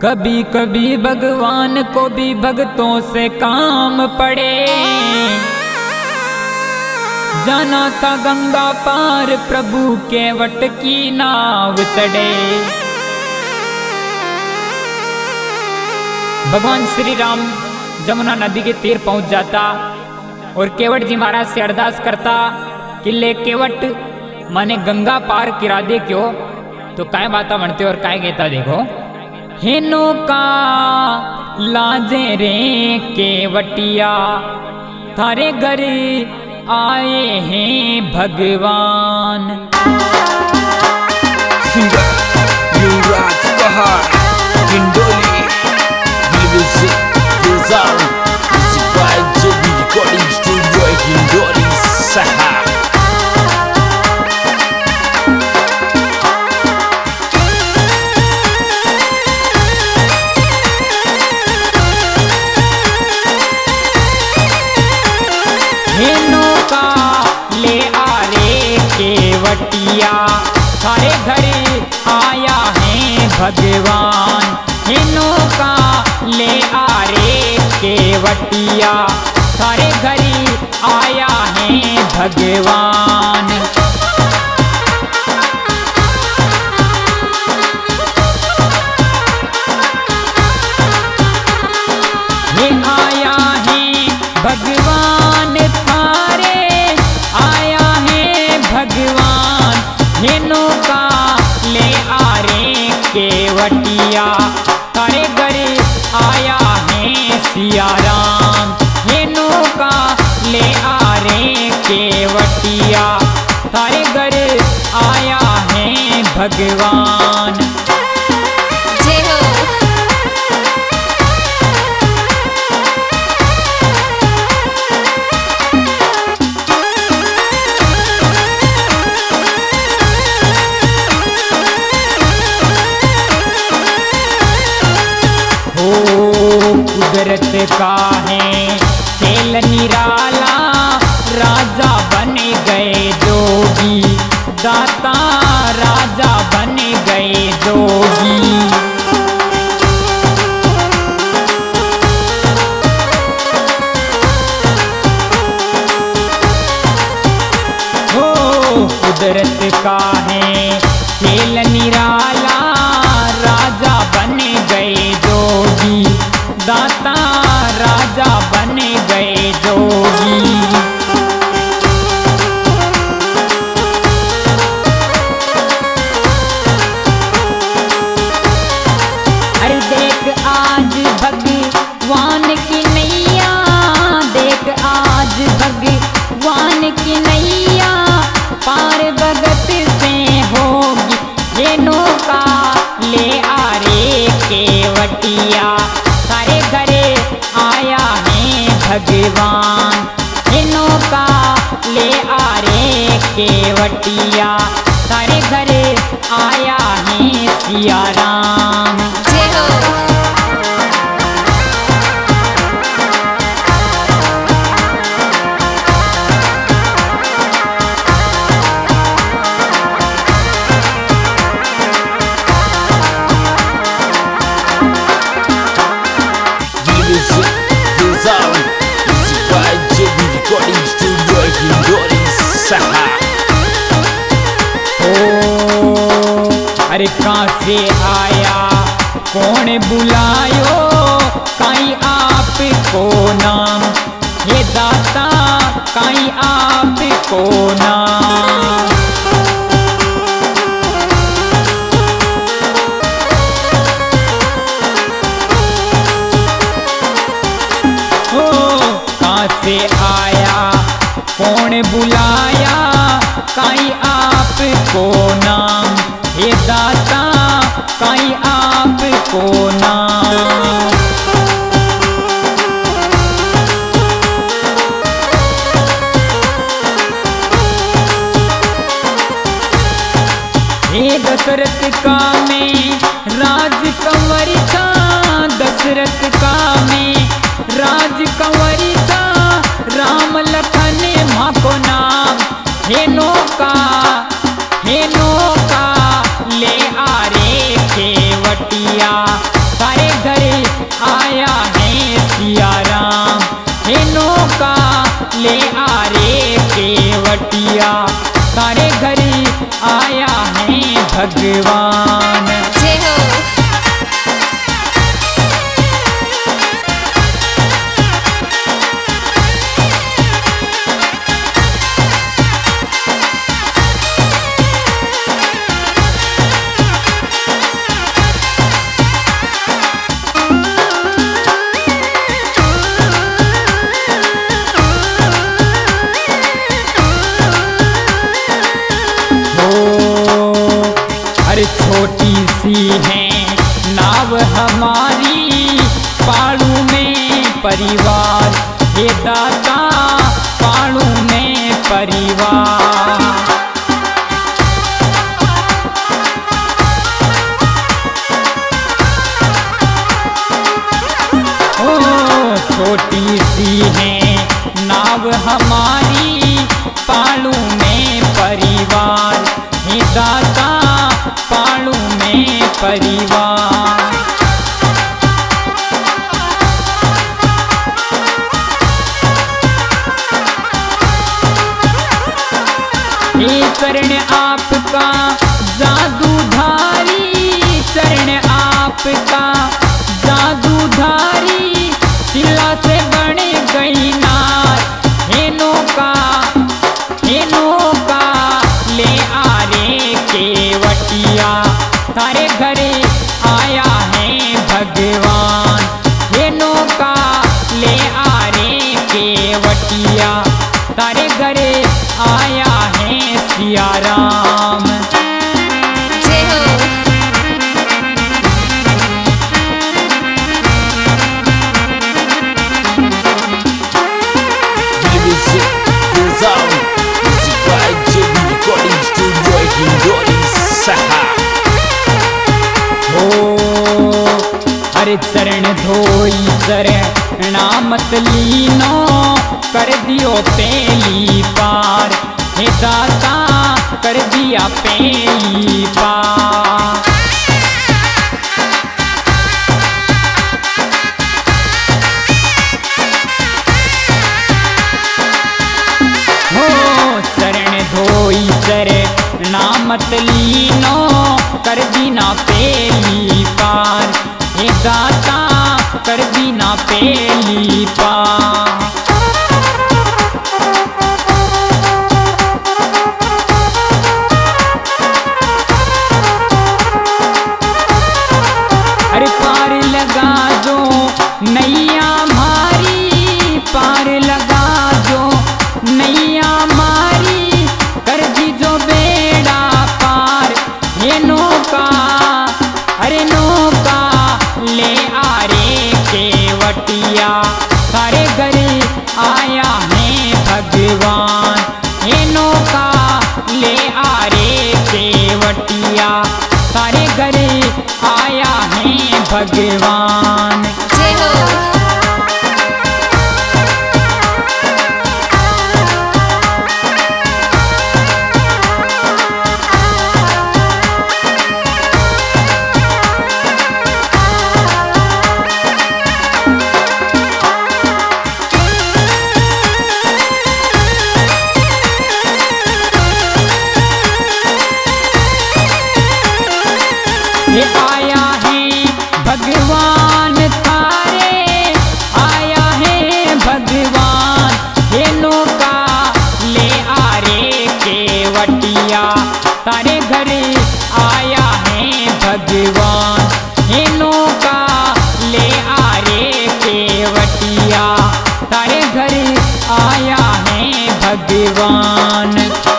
कभी कभी भगवान को भी भक्तों से काम पड़े। जाना था गंगा पार प्रभु केवट की नाव चढ़े। भगवान श्री राम जमुना नदी के तीर पहुंच जाता और केवट जी महाराज से अरदास करता कि ले केवट माने गंगा पार किरा दे क्यों। तो काय बाता बनते और काय कहता देखो, हेनो का लाजे रे केवटिया थारे घर आए हैं भगवान। Singer Yuvraj Bahar Kindoli music design music by JB recording studio Kindoli सहा। केवटिया थारे घर आया है भगवान। हिनों का ले आ रे केवटिया थारे घर आया है भगवान। ये आया है भगवान थारे आया है भगवान। हेनो का ले आ रे केवटिया थारे घर आया है सिया राम। हेनो का ले आ रे केवटिया थारे घर आया है भगवान। कुदरत का है खेल निराला राजा बन गए जोगी। दाता राजा बन गए जोगी। हो कुदरत का है खेल निराला राजा बन गए जोगी। दाता राजा बन गए जोगी। अरे देख आज भगवान की नैया, देख आज भगवान की नैया पार भगत से होगी। ये नौका ले आ रे केवटिया थारे घरे आया है भगवान। हिनों का ले आ रे केवटिया थारे घरे आया है सिया राम। रिकॉर्डिंग स्टूडियो किंडोली सहा। ओ अरे कहाँ से आया कौन बुलायो काई आपको नाम। ये दाता काई आपको नाम। हो कहाँ से आया कौन बुलाया काई आपको नाम। ये दाता काई आपको नाम। हे दशरथ का में राज कंवर था। दशरथ का में राज कंवर था। राम लखन माँ को नाम। हेनो का ले आ रे केवटिया थारे केवटिया तारे घरी आया है भगवान। जय हो। अरे छोटी सी है नाव हमारी पाड़ू में परिवार, हे दाता पाड़ू में परिवार। ओ छोटी सी है नाव हमारी पाड़ू में परिवार, हे दाता पाड़ू में परिवार। हे चरण आपका जादूधारी, चरण आपका जादूधारी, शिला से बन गई नार, हे नौका ले आ रे केवटिया तारे घरे आया है भगवान। हे नौका ले आ रे केवटिया तारे घरे आया है सिया राम। जय हो। Music Design, music by JB Recording Studio Hindoli Saha। अरे चरण धोई चरणामत लीनो, कर दियो पेली पार, हे दाता कर दिया पेली पार। हो चरण धोई चरणामत लीनो, कर दीना पेली पार, हे दाता कर दीना पेली पार। अरे पार लगा दो नैया मारी, पार लगा दो नैया मारी, कर दी जो बेड़ा पार, हे नौका अरे नौका ले आ रे केवटिया तारे घरे आया है भगवान। हे नौका ले आ रे केवटिया तारे घरे आया है भगवान। जय हो। ये आया है भगवान तारे, आया है भगवान, हे नौका ले आ रे केवटिया तारे घरे आया है भगवान। हे नौका ले आ रे केवटिया तारे घरे आया है भगवान।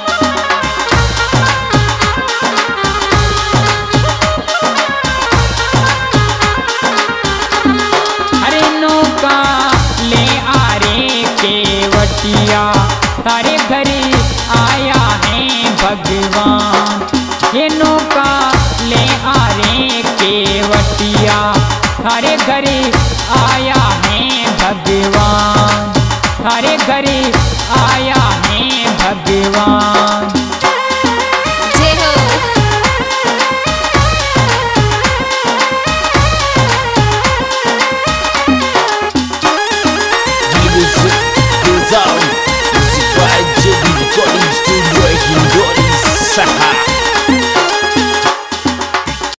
तारे घरे आया है भगवान, हे नौका ले आ रे केवटिया तारे घरे आया है भगवान, तारे घरे आया है भगवान।